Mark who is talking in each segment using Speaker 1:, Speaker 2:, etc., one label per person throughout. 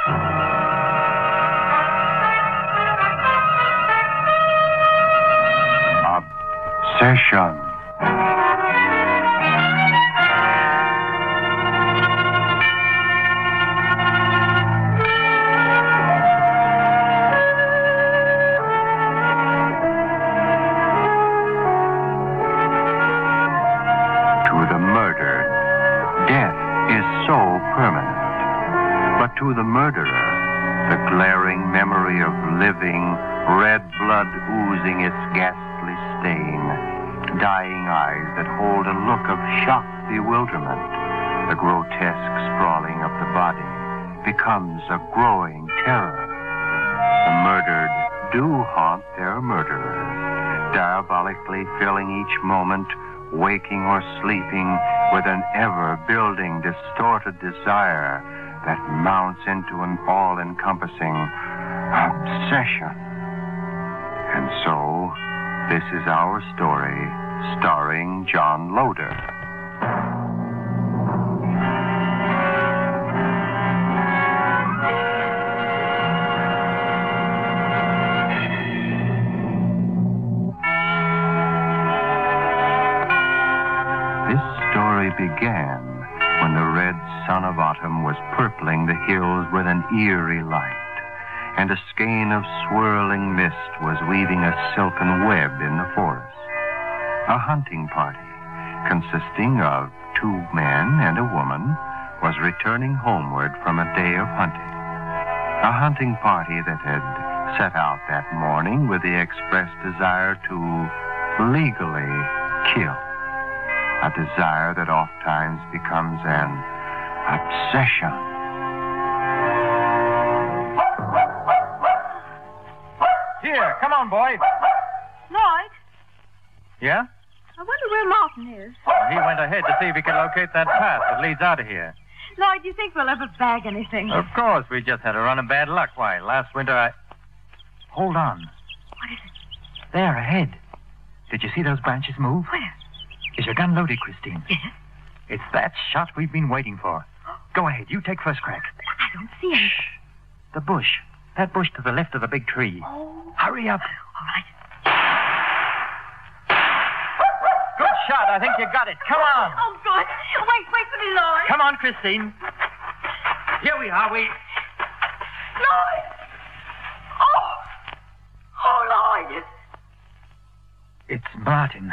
Speaker 1: Obsession.
Speaker 2: To the murderer, the glaring memory of living, red blood oozing its ghastly stain, dying eyes that hold a look of shocked bewilderment, the grotesque sprawling of the body becomes a growing terror. The murdered do haunt their murderers, diabolically filling each moment, waking or sleeping, with an ever-building, distorted desire that mounts into an all-encompassing obsession. And so, this is our story, starring John Loder. This story began when the red sun of autumn was purpling the hills with an eerie light, and a skein of swirling mist was weaving a silken web in the forest. A hunting party, consisting of 2 men and a woman, was returning homeward from a day of hunting. A hunting party that had set out that morning with the express desire to legally kill. A desire that oftentimes becomes an obsession.
Speaker 3: Here, come on, boy.
Speaker 4: Lloyd,
Speaker 3: Yeah?
Speaker 4: I wonder where Martin is.
Speaker 3: He went ahead to see if he could locate that path that leads out of here.
Speaker 4: Lloyd, do you think we'll ever bag anything?
Speaker 3: Of course, we just had a run of bad luck. Why, last winter Hold on.
Speaker 4: What is it?
Speaker 3: There, ahead. Did you see those branches move?
Speaker 4: Where?
Speaker 3: Is your gun loaded, Christine?
Speaker 4: Yes.
Speaker 3: It's that shot we've been waiting for. Go ahead. You take first crack.
Speaker 4: I don't see it.
Speaker 3: Shh. The bush. That bush to the left of the big tree.
Speaker 4: Oh.
Speaker 3: Hurry up.
Speaker 4: All right.
Speaker 3: Good shot. I think you got it. Come on.
Speaker 4: Oh, good. Wait for me, Lloyd.
Speaker 3: Come on, Christine. Here we are.
Speaker 4: Lloyd! Oh, Lloyd.
Speaker 3: It's Martin.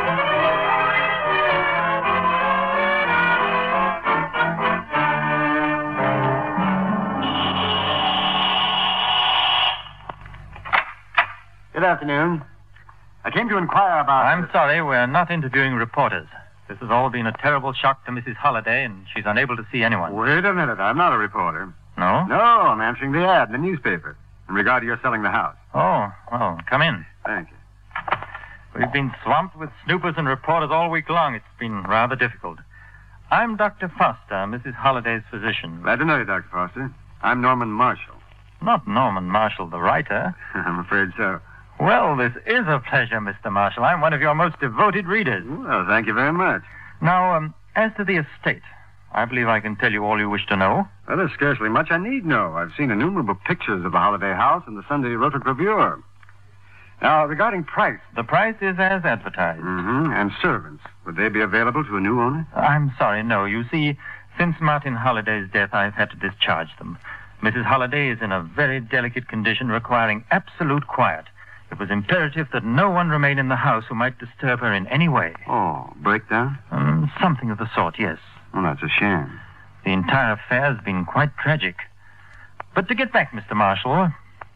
Speaker 1: Good afternoon. I came to inquire about...
Speaker 3: I'm sorry, we're not interviewing reporters. This has all been a terrible shock to Mrs. Holliday, and she's unable to see anyone.
Speaker 1: Wait a minute. I'm not a reporter.
Speaker 3: No?
Speaker 1: No, I'm answering the ad in the newspaper in regard to your selling the house.
Speaker 3: Oh, well, come in.
Speaker 1: Thank you.
Speaker 3: We've been swamped with snoopers and reporters all week long. It's been rather difficult. I'm Dr. Foster, Mrs. Holliday's physician.
Speaker 1: Glad to know you, Dr. Foster. I'm Norman Marshall.
Speaker 3: Not Norman Marshall, the writer.
Speaker 1: I'm afraid so.
Speaker 3: Well, this is a pleasure, Mr. Marshall. I'm one of your most devoted readers.
Speaker 1: Well, thank you very much.
Speaker 3: Now, as to the estate, I believe I can tell you all you wish to know.
Speaker 1: Well, there's scarcely much I need know. I've seen innumerable pictures of the Holiday House in the Sunday Rotogravure. Now, regarding price...
Speaker 3: The price is as advertised.
Speaker 1: Mm-hmm. And servants. Would they be available to a new owner?
Speaker 3: I'm sorry, no. You see, since Martin Holliday's death, I've had to discharge them. Mrs. Holliday is in a very delicate condition requiring absolute quiet. It was imperative that no one remain in the house who might disturb her in any way.
Speaker 1: Oh, breakdown?
Speaker 3: Something of the sort, yes.
Speaker 1: Well, that's a shame.
Speaker 3: The entire affair has been quite tragic. But to get back, Mr. Marshall...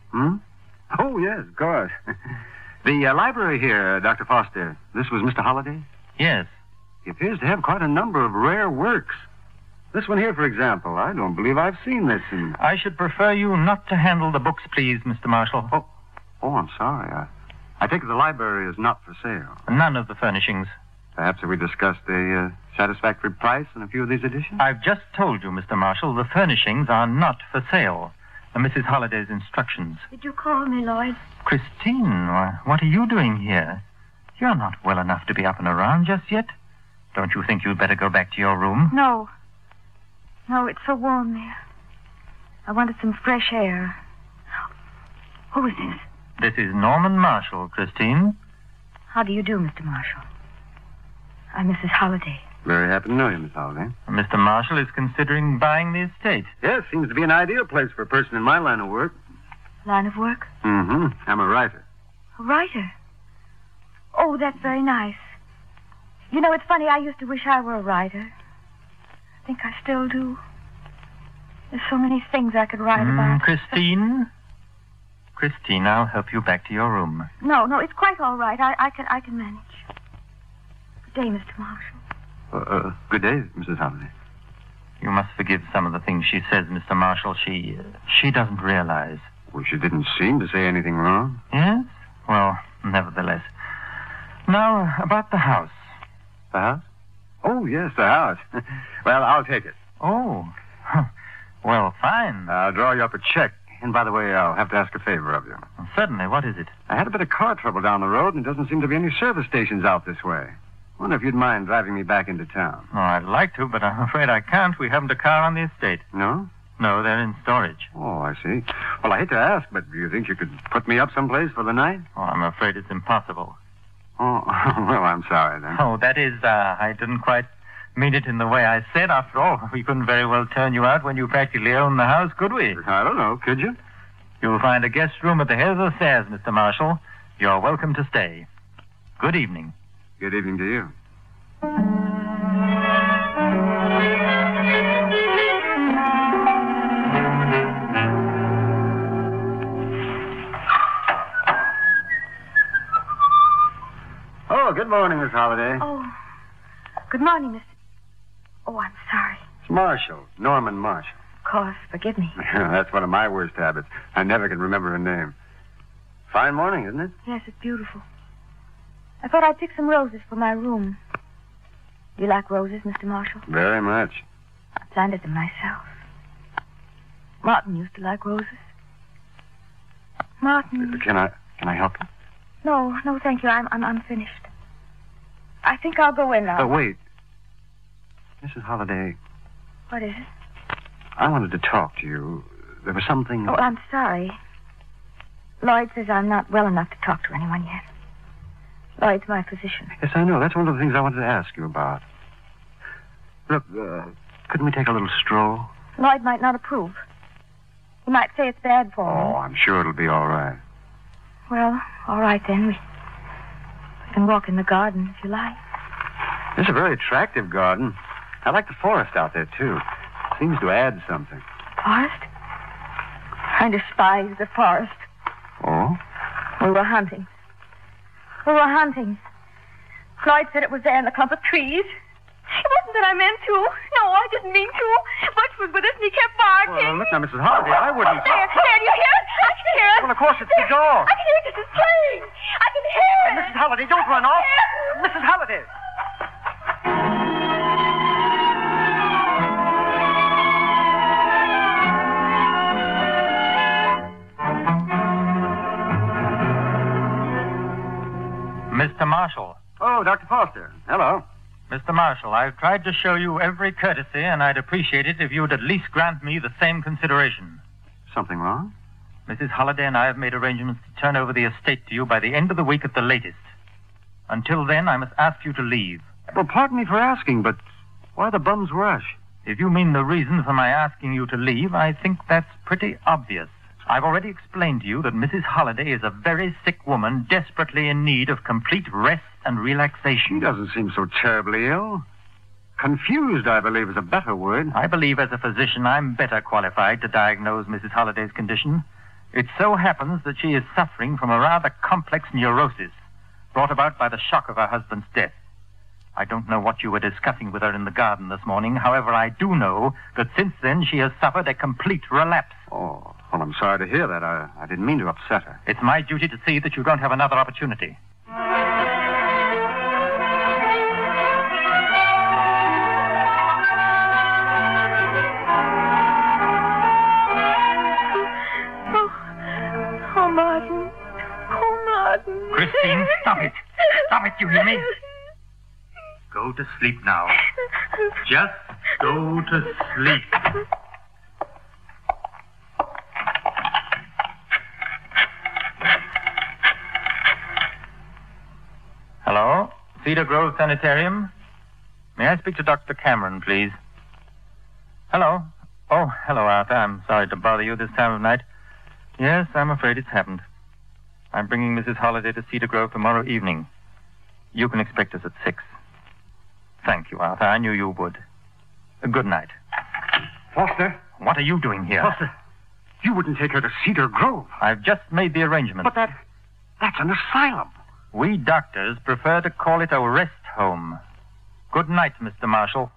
Speaker 1: Oh, yes, of course. The library here, Dr. Foster, this was Mr. Holliday?
Speaker 3: Yes.
Speaker 1: He appears to have quite a number of rare works. This one here, for example, I don't believe I've seen this in...
Speaker 3: I should prefer you not to handle the books, please, Mr. Marshall.
Speaker 1: Oh, I'm sorry. I think the library is not for sale.
Speaker 3: None of the furnishings.
Speaker 1: Perhaps we discussed a satisfactory price on a few of these editions?
Speaker 3: I've just told you, Mr. Marshall, the furnishings are not for sale. Mrs. Holliday's instructions.
Speaker 4: Did you call me, Lloyd?
Speaker 3: Christine, what are you doing here? You're not well enough to be up and around just yet. Don't you think you'd better go back to your room?
Speaker 4: No. No, it's so warm there.
Speaker 5: I wanted some fresh air. Who is this?
Speaker 3: This is Norman Marshall, Christine.
Speaker 5: How do you do, Mr. Marshall? I'm Mrs. Holliday.
Speaker 1: Very happy to know you, Miss Holliday.
Speaker 3: Mr. Marshall is considering buying the estate.
Speaker 1: Yes, seems to be an ideal place for a person in my line of work.
Speaker 5: Line of work?
Speaker 1: Mm-hmm. I'm a writer.
Speaker 5: A writer? Oh, that's very nice. You know, it's funny. I used to wish I were a writer. I think I still do. There's so many things I could write about.
Speaker 3: Christine? Christine, I'll help you back to your room.
Speaker 5: No, it's quite all right. I can manage. Good day, Mr. Marshall.
Speaker 1: Good day, Mrs. Holliday.
Speaker 3: You must forgive some of the things she says, Mr. Marshall. She doesn't realize.
Speaker 1: Well, she didn't seem to say anything wrong.
Speaker 3: Yes? Well, nevertheless. Now, about the house.
Speaker 1: The house? Oh, yes, the house. Well, I'll take it.
Speaker 3: Oh. Well, fine.
Speaker 1: I'll draw you up a check. And by the way, I'll have to ask a favor of you.
Speaker 3: Certainly. What is it?
Speaker 1: I had a bit of car trouble down the road, and there doesn't seem to be any service stations out this way. Wonder if you'd mind driving me back into town.
Speaker 3: Oh, I'd like to, but I'm afraid I can't. We haven't a car on the estate.
Speaker 1: No?
Speaker 3: No, they're in storage.
Speaker 1: Oh, I see. Well, I hate to ask, but do you think you could put me up someplace for the night?
Speaker 3: Oh, I'm afraid it's impossible.
Speaker 1: Oh, well, I'm sorry then.
Speaker 3: Oh, that is, I didn't quite mean it in the way I said. After all, we couldn't very well turn you out when you practically own the house, could we?
Speaker 1: I don't know. Could you?
Speaker 3: You'll find a guest room at the head of the stairs, Mr. Marshall. You're welcome to stay. Good evening.
Speaker 1: Good evening to you. Oh, good morning, Miss Holliday.
Speaker 5: Oh, good morning, Mr. Oh, I'm sorry.
Speaker 1: It's Marshall, Norman Marshall.
Speaker 5: Of course, forgive me.
Speaker 1: That's one of my worst habits. I never can remember her name. Fine morning, isn't it?
Speaker 5: Yes, it's beautiful. I thought I'd pick some roses for my room. Do you like roses, Mr. Marshall?
Speaker 1: Very much.
Speaker 5: I planted them myself. Martin used to like roses. Martin.
Speaker 1: Can I help you?
Speaker 5: No, thank you. I'm finished. I think I'll go in now.
Speaker 1: But wait. Mrs. Holliday,
Speaker 5: What is it?
Speaker 1: I wanted to talk to you. There was something...
Speaker 5: Oh, I'm sorry. Lloyd says I'm not well enough to talk to anyone yet. Lloyd's my physician.
Speaker 1: Yes, I know. That's one of the things I wanted to ask you about. Look, couldn't we take a little stroll?
Speaker 5: Lloyd might not approve. He might say it's bad for me.
Speaker 1: Oh, I'm sure it'll be all right.
Speaker 5: Well, all right then. We can walk in the garden if you like.
Speaker 1: It's a very attractive garden. I like the forest out there, too. Seems to add something.
Speaker 5: Forest? I despise the forest.
Speaker 1: Oh?
Speaker 5: We were hunting. Lloyd said it was there in the clump of trees. It wasn't that I meant to. No, I didn't mean to. Butch was with us and he kept barking.
Speaker 1: Well, look now, Mrs. Holliday, I wouldn't...
Speaker 5: There, do you hear it? I can hear it.
Speaker 1: Well, of course, it's the door.
Speaker 5: I can hear it because it's playing. I can hear it.
Speaker 1: Mrs. Holliday, don't run off. Mrs. Holliday.
Speaker 3: Mr. Marshall.
Speaker 1: Oh, Dr. Foster. Hello.
Speaker 3: Mr. Marshall, I've tried to show you every courtesy, and I'd appreciate it if you would at least grant me the same consideration.
Speaker 1: Something wrong?
Speaker 3: Mrs. Holliday and I have made arrangements to turn over the estate to you by the end of the week at the latest. Until then, I must ask you to leave.
Speaker 1: Well, pardon me for asking, but why the bum's rush?
Speaker 3: If you mean the reason for my asking you to leave, I think that's pretty obvious. I've already explained to you that Mrs. Holliday is a very sick woman desperately in need of complete rest and relaxation.
Speaker 1: She doesn't seem so terribly ill. Confused, I believe, is a better word.
Speaker 3: I believe as a physician I'm better qualified to diagnose Mrs. Holliday's condition. It so happens that she is suffering from a rather complex neurosis brought about by the shock of her husband's death. I don't know what you were discussing with her in the garden this morning. However, I do know that since then she has suffered a complete relapse.
Speaker 1: Oh, well, I'm sorry to hear that. I didn't mean to upset her.
Speaker 3: It's my duty to see that you don't have another opportunity.
Speaker 5: Oh, Martin. Oh, Martin.
Speaker 3: Christine, stop it. Stop it, you hear me? Go to sleep now. Just go to sleep. Cedar Grove Sanitarium. May I speak to Dr. Cameron, please? Hello. Oh, hello, Arthur. I'm sorry to bother you this time of night. Yes, I'm afraid it's happened. I'm bringing Mrs. Holliday to Cedar Grove tomorrow evening. You can expect us at 6. Thank you, Arthur. I knew you would. Good night.
Speaker 1: Foster?
Speaker 3: What are you doing here?
Speaker 1: Foster, you wouldn't take her to Cedar Grove.
Speaker 3: I've just made the arrangements.
Speaker 1: But that's an asylum.
Speaker 3: We doctors prefer to call it a rest home. Good night, Mr. Marshall.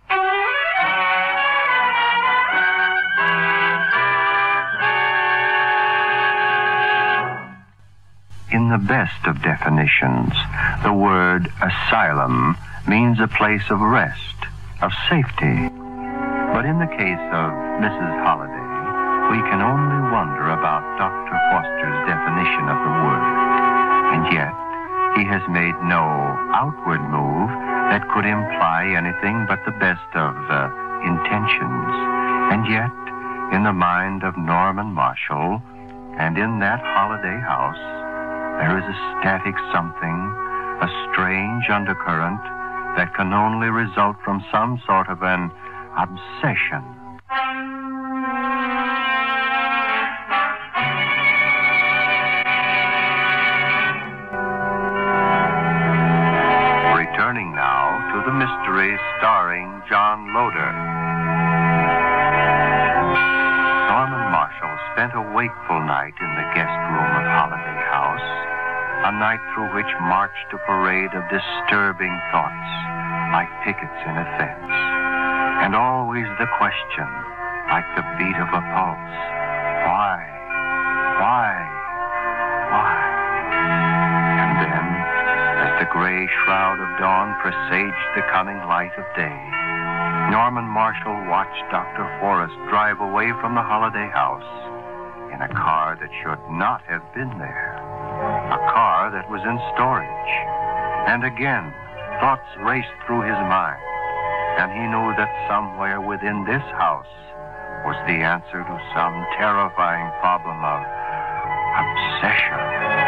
Speaker 2: In the best of definitions, the word asylum means a place of rest, of safety. But in the case of Mrs. Holliday, we can only wonder about Dr. Foster's definition of the word. And yet, he has made no outward move that could imply anything but the best of intentions. And yet, in the mind of Norman Marshall, and in that holiday house, there is a static something, a strange undercurrent that can only result from some sort of an obsession. Returning now to the mystery starring John Loder. Norman Marshall spent a wakeful night in the guest room of Holiday House, a night through which marched a parade of disturbing thoughts, like pickets in a fence. And always the question, like the beat of a pulse, why? And then, as the gray shroud of dawn presaged the coming light of day, Norman Marshall watched Dr. Forrest drive away from the Holiday House in a car that should not have been there, a car that was in storage. And again, thoughts raced through his mind, and he knew that somewhere within this house was the answer to some terrifying problem of obsession.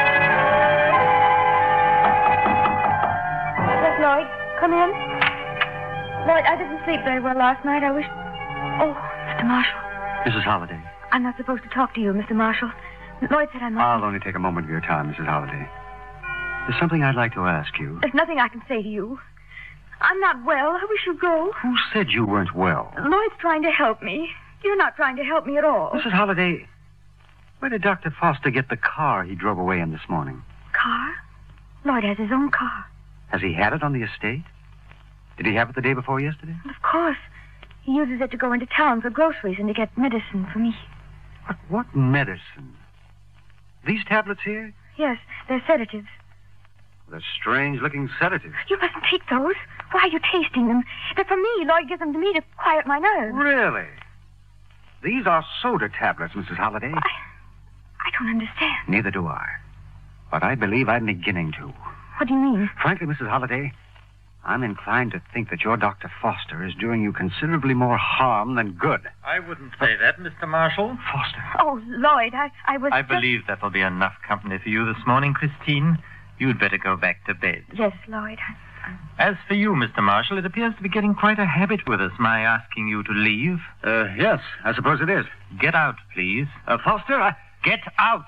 Speaker 5: Yes, Lloyd, come in. Lloyd, I didn't sleep very well last night. I wish... Oh, Mr. Marshall.
Speaker 1: Mrs. Holliday.
Speaker 5: I'm not supposed to talk to you, Mr. Marshall. Lloyd said I must...
Speaker 1: I'll only take a moment of your time, Mrs. Holliday. There's something I'd like to ask you.
Speaker 5: There's nothing I can say to you. I'm not well. I wish you'd go.
Speaker 1: Who said you weren't well?
Speaker 5: Lloyd's trying to help me. You're not trying to help me at all.
Speaker 1: Mrs. Holliday, where did Dr. Foster get the car he drove away in this morning?
Speaker 5: Car? Lloyd has his own car.
Speaker 1: Has he had it on the estate? Did he have it the day before yesterday?
Speaker 5: Of course. He uses it to go into town for groceries and to get medicine for me.
Speaker 1: But what medicine? These tablets here?
Speaker 5: Yes, they're sedatives.
Speaker 1: They're strange-looking sedatives.
Speaker 5: You mustn't take those. Why are you tasting them? They're for me. Lloyd gives them to me to quiet my nerves.
Speaker 1: Really? These are soda tablets, Mrs. Holliday.
Speaker 5: I don't understand.
Speaker 1: Neither do I. But I believe I'm beginning to.
Speaker 5: What do you mean?
Speaker 1: Frankly, Mrs. Holliday, I'm inclined to think that your Dr. Foster is doing you considerably more harm than good.
Speaker 3: I wouldn't say that, Mr. Marshall.
Speaker 1: Foster.
Speaker 5: Oh, Lloyd, I was...
Speaker 3: I believe that'll be enough company for you this morning, Christine. You'd better go back to bed.
Speaker 5: Yes, Lloyd.
Speaker 3: As for you, Mr. Marshall, it appears to be getting quite a habit with us, my asking you to leave.
Speaker 1: Yes, I suppose it is.
Speaker 3: Get out, please.
Speaker 1: Foster,
Speaker 3: Get out!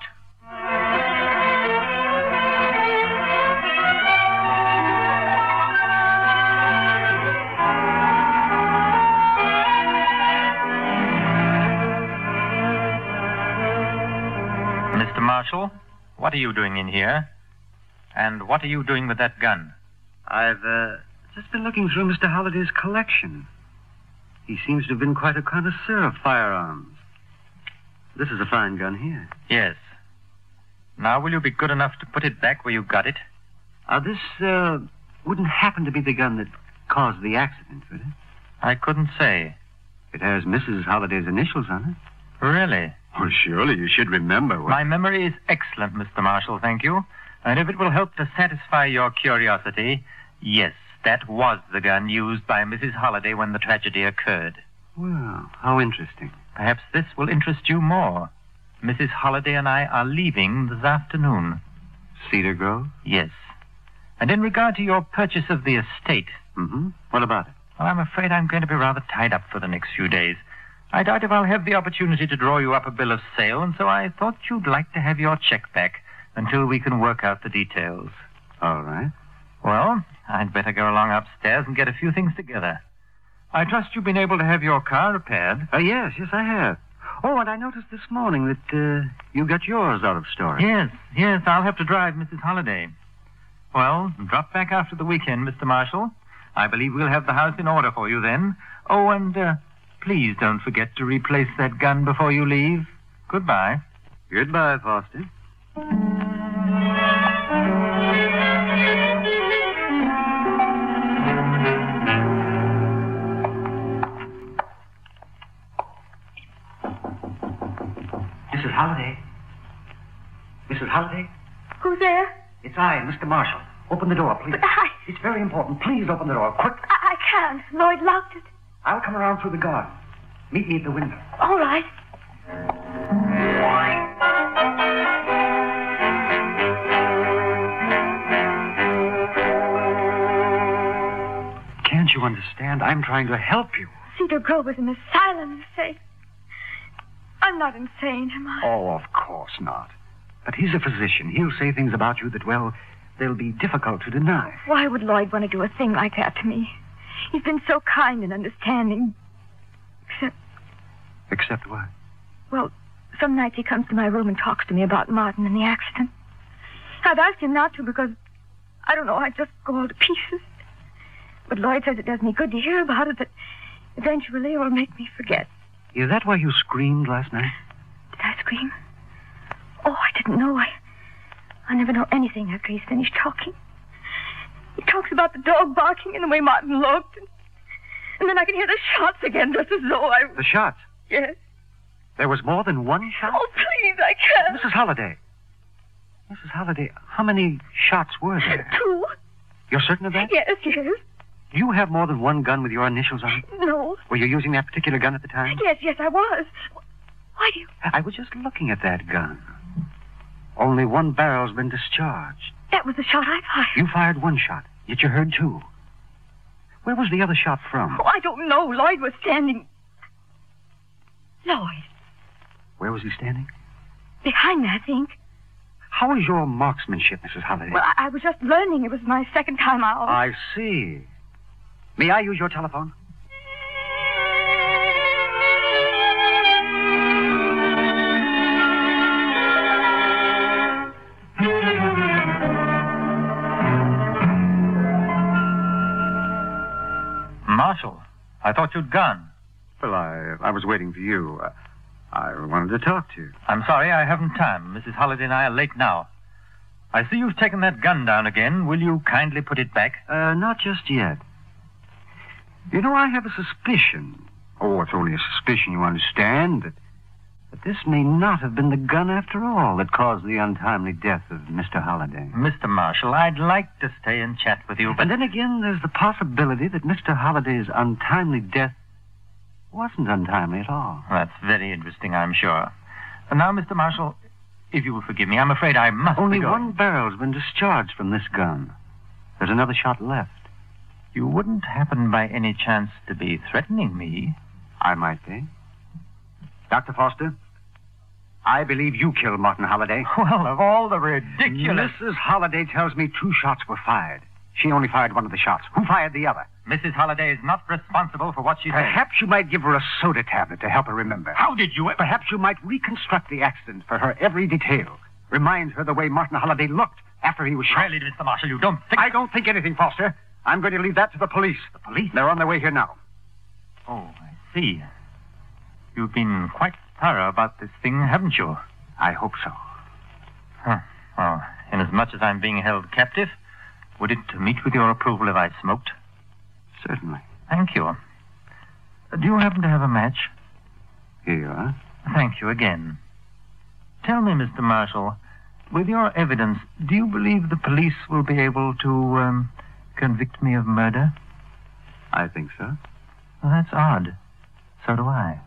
Speaker 3: Mr. Marshall, what are you doing in here? And what are you doing with that gun?
Speaker 1: I've just been looking through Mr. Holliday's collection. He seems to have been quite a connoisseur of firearms. This is a fine gun here.
Speaker 3: Yes. Now, will you be good enough to put it back where you got it?
Speaker 1: This wouldn't happen to be the gun that caused the accident, would it?
Speaker 3: I couldn't say.
Speaker 1: It has Mrs. Holliday's initials on it.
Speaker 3: Really?
Speaker 1: Well, surely you should remember what...
Speaker 3: My memory is excellent, Mr. Marshall, thank you. And if it will help to satisfy your curiosity, yes, that was the gun used by Mrs. Holliday when the tragedy occurred.
Speaker 1: Well, how interesting.
Speaker 3: Perhaps this will interest you more. Mrs. Holliday and I are leaving this afternoon.
Speaker 1: Cedar Grove?
Speaker 3: Yes. And in regard to your purchase of the estate...
Speaker 1: Mm-hmm. What about it?
Speaker 3: Well, I'm afraid I'm going to be rather tied up for the next few days. I doubt if I'll have the opportunity to draw you up a bill of sale, and so I thought you'd like to have your check back until we can work out the details.
Speaker 1: All right.
Speaker 3: Well, I'd better go along upstairs and get a few things together. I trust you've been able to have your car repaired.
Speaker 1: Yes, I have. Oh, and I noticed this morning that you got yours out of storage.
Speaker 3: Yes, I'll have to drive Mrs. Holliday. Well, drop back after the weekend, Mr. Marshall. I believe we'll have the house in order for you then. Oh, and please don't forget to replace that gun before you leave. Goodbye.
Speaker 1: Goodbye, Foster.
Speaker 6: Mrs. Holliday? Mrs. Holliday?
Speaker 5: Who's there?
Speaker 6: It's I, Mr. Marshall. Open the door, please.
Speaker 5: But I...
Speaker 6: It's very important. Please open the door, quick.
Speaker 5: I can't. Lloyd locked it.
Speaker 6: I'll come around through the garden. Meet me at the window.
Speaker 5: All right.
Speaker 6: Can't you understand? I'm trying to help you.
Speaker 5: Cedar Grove is an asylum, you say. I'm not insane, am I?
Speaker 6: Oh, of course not. But he's a physician. He'll say things about you that, well, they'll be difficult to deny.
Speaker 5: Why would Lloyd want to do a thing like that to me? He's been so kind and understanding.
Speaker 6: Except what?
Speaker 5: Well, some nights he comes to my room and talks to me about Martin and the accident. I've asked him not to because, I don't know, I just go all to pieces. But Lloyd says it does me good to hear about it, that eventually it will make me forget.
Speaker 6: Is that why you screamed last night?
Speaker 5: Did I scream? Oh, I didn't know. I never know anything after he's finished talking. He talks about the dog barking and the way Martin looked. And then I can hear the shots again, just as though I...
Speaker 6: The shots?
Speaker 5: Yes.
Speaker 6: There was more than one shot?
Speaker 5: Oh, please, I can't.
Speaker 6: Mrs. Holliday. Mrs. Holliday, how many shots were there?
Speaker 5: 2.
Speaker 6: You're certain of that?
Speaker 5: Yes.
Speaker 6: Do you have more than one gun with your initials on it?
Speaker 5: No.
Speaker 6: Were you using that particular gun at the time?
Speaker 5: Yes, I was. Why do you...
Speaker 6: I was just looking at that gun. Only one barrel's been discharged.
Speaker 5: That was the shot I fired.
Speaker 6: You fired one shot, yet you heard 2. Where was the other shot from?
Speaker 5: Oh, I don't know. Lloyd was standing... Lloyd.
Speaker 6: Where was he standing?
Speaker 5: Behind me, I think.
Speaker 6: How is your marksmanship, Mrs. Holliday?
Speaker 5: Well, I was just learning. It was my second time out.
Speaker 6: I see. May I use your telephone?
Speaker 3: Marshall, I thought you'd gone.
Speaker 1: Well, I was waiting for you. I wanted to talk to you.
Speaker 3: I'm sorry, I haven't time. Mrs. Holliday and I are late now. I see you've taken that gun down again. Will you kindly put it back?
Speaker 1: Not just yet. You know, I have a suspicion. Oh, it's only a suspicion, you understand, that this may not have been the gun after all that caused the untimely death of Mr. Holliday.
Speaker 3: Mr. Marshall, I'd like to stay and chat with you, but...
Speaker 1: And then again, there's the possibility that Mr. Holliday's untimely death wasn't untimely at all.
Speaker 3: That's very interesting, I'm sure. And now, Mr. Marshall, if you will forgive me, I'm afraid I must
Speaker 1: Only
Speaker 3: be going.
Speaker 1: one barrel's been discharged from this gun. There's another shot left.
Speaker 3: You wouldn't happen by any chance to be threatening me?
Speaker 1: I might be. Dr. Foster, I believe you killed Martin Holliday.
Speaker 3: Well, of all the ridiculous...
Speaker 1: Mrs. Holliday tells me 2 shots were fired. She only fired one of the shots. Who fired the other?
Speaker 3: Mrs. Holliday is not responsible for what she said.
Speaker 1: Perhaps you might give her a soda tablet to help her remember.
Speaker 3: How did you...
Speaker 1: Perhaps you might reconstruct the accident for her every detail. Remind her the way Martin Holliday looked after he was shot.
Speaker 3: Really, Mr. Marshall, you don't think...
Speaker 1: I don't think anything, Foster. I'm going to leave that to the police.
Speaker 3: The police?
Speaker 1: They're on their way here now.
Speaker 3: Oh, I see. You've been quite thorough about this thing, haven't you?
Speaker 1: I hope so.
Speaker 3: Huh. Well, inasmuch as I'm being held captive, would it meet with your approval if I smoked?
Speaker 1: Certainly.
Speaker 3: Thank you. Do you happen to have a match?
Speaker 1: Here you are.
Speaker 3: Thank you again. Tell me, Mr. Marshall, with your evidence, do you believe the police will be able to convict me of murder?
Speaker 1: I think so.
Speaker 3: Well, that's odd. So do I.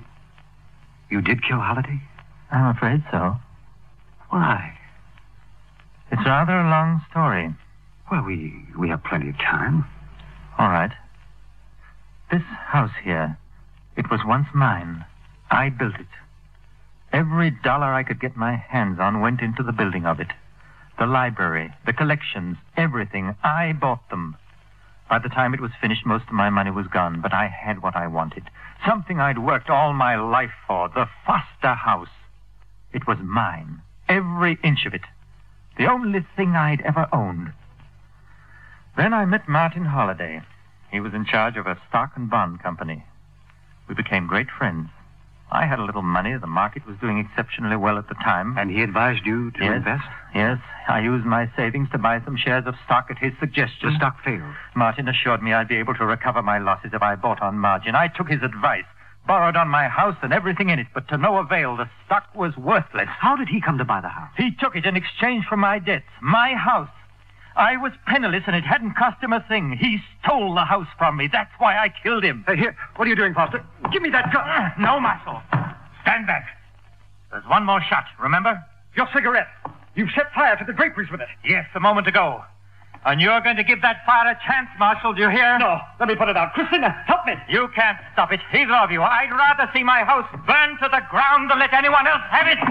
Speaker 1: You did kill Holliday?
Speaker 3: I'm afraid so.
Speaker 1: Why?
Speaker 3: It's rather a long story.
Speaker 1: Well, we have plenty of time.
Speaker 3: All right. This house here, it was once mine. I built it. Every dollar I could get my hands on went into the building of it. The library, the collections, everything. I bought them. By the time it was finished, most of my money was gone, but I had what I wanted. Something I'd worked all my life for, the Foster house. It was mine, every inch of it. The only thing I'd ever owned. Then I met Martin Holliday. He was in charge of a stock and bond company. We became great friends. I had a little money. The market was doing exceptionally well at the time.
Speaker 1: And he advised you to invest?
Speaker 3: Yes. I used my savings to buy some shares of stock at his suggestion.
Speaker 1: The stock failed.
Speaker 3: Martin assured me I'd be able to recover my losses if I bought on margin. I took his advice, borrowed on my house and everything in it, but to no avail. The stock was worthless.
Speaker 1: How did he come to buy the house?
Speaker 3: He took it in exchange for my debts. My house. I was penniless, and it hadn't cost him a thing. He stole the house from me. That's why I killed him.
Speaker 1: Here, what are you doing, Foster? Give me that gun.
Speaker 3: No, Marshal. Stand back. There's one more shot, remember?
Speaker 1: Your cigarette. You've set fire to the draperies with it.
Speaker 3: Yes, a moment ago. And you're going to give that fire a chance, Marshal, do you hear?
Speaker 1: No, let me put it out. Christina, help me.
Speaker 3: You can't stop it, either of you. I'd rather see my house burn to the ground than let anyone else have it.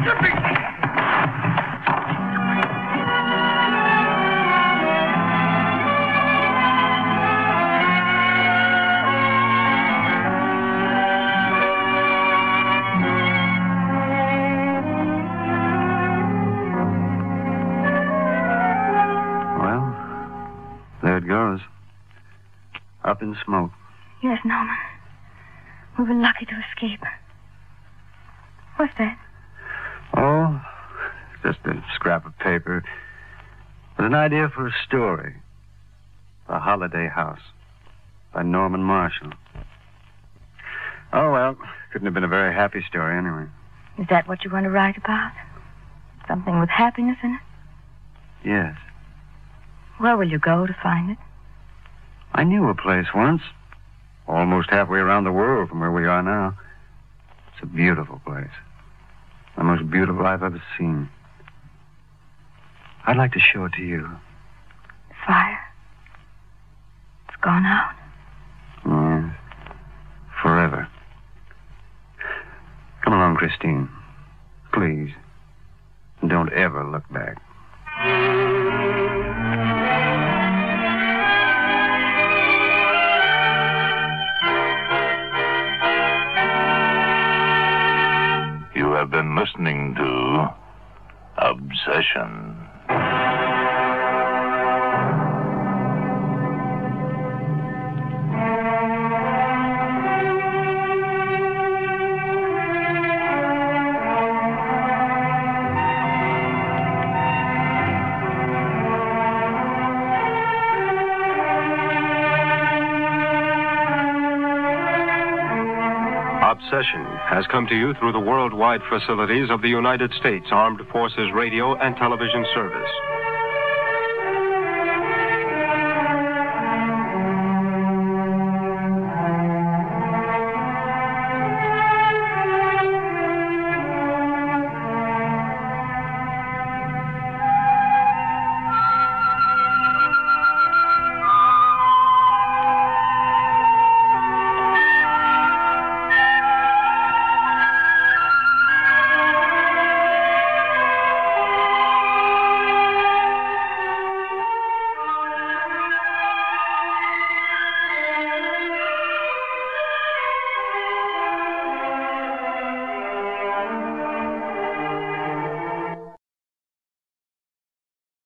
Speaker 1: Goes. Up in smoke.
Speaker 5: Yes, Norman. We were lucky to escape. What's that?
Speaker 1: Oh, just a scrap of paper. With an idea for a story. The Holiday House. By Norman Marshall. Oh, well, couldn't have been a very happy story anyway.
Speaker 5: Is that what you want to write about? Something with happiness in it?
Speaker 1: Yes.
Speaker 5: Where will you go to find it?
Speaker 1: I knew a place once. Almost halfway around the world from where we are now. It's a beautiful place. The most beautiful I've ever seen. I'd like to show it to you.
Speaker 5: The fire? It's gone out.
Speaker 1: Yes. Forever. Come along, Christine. Please. Don't ever look back.
Speaker 7: You have been listening to Obsession.
Speaker 8: Obsession has come to you through the worldwide facilities of the United States Armed Forces Radio and Television Service.